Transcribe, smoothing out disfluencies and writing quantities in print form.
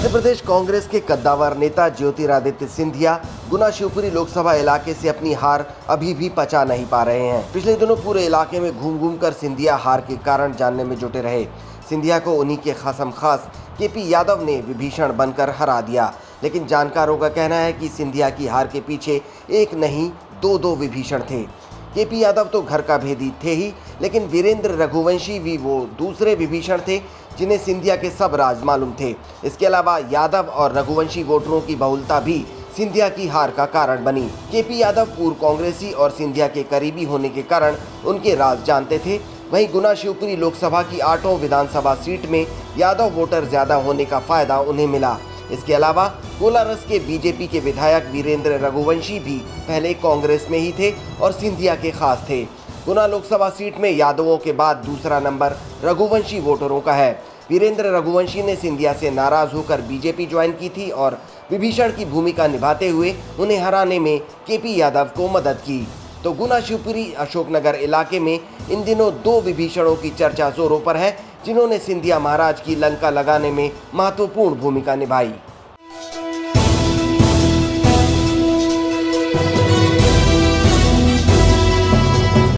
प्रदेश कांग्रेस के कद्दावर नेता ज्योतिरादित्य सिंधिया गुना शिवपुरी लोकसभा इलाके से अपनी हार अभी भी पचा नहीं पा रहे हैं। पिछले दिनों पूरे इलाके में घूम घूम कर सिंधिया हार के कारण जानने में जुटे रहे। सिंधिया को उन्हीं के खासम खास केपी यादव ने विभीषण बनकर हरा दिया, लेकिन जानकारों का कहना है कि सिंधिया की हार के पीछे एक नहीं दो विभीषण थे। केपी यादव तो घर का भेदी थे ही, लेकिन वीरेंद्र रघुवंशी भी वो दूसरे विभीषण थे जिन्हें सिंधिया के सब राज मालूम थे। इसके अलावा यादव और रघुवंशी वोटरों की बहुलता भी सिंधिया की हार का कारण बनी। केपी यादव पूर्व कांग्रेसी और सिंधिया के करीबी होने के कारण उनके राज जानते थे। वहीं गुना शिवपुरी लोकसभा की 8 विधानसभा सीट में यादव वोटर ज्यादा होने का फायदा उन्हें मिला। इसके अलावा कोलारस के बीजेपी के विधायक वीरेंद्र रघुवंशी भी पहले कांग्रेस में ही थे और सिंधिया के खास थे। गुना लोकसभा सीट में यादवों के बाद दूसरा नंबर रघुवंशी वोटरों का है। वीरेंद्र रघुवंशी ने सिंधिया से नाराज होकर बीजेपी ज्वाइन की थी और विभीषण की भूमिका निभाते हुए उन्हें हराने में केपी यादव को मदद की। तो गुना शिवपुरी अशोकनगर इलाके में इन दिनों 2 विभीषणों की चर्चा जोरों पर है, जिन्होंने सिंधिया महाराज की लंका लगाने में महत्वपूर्ण भूमिका निभाई।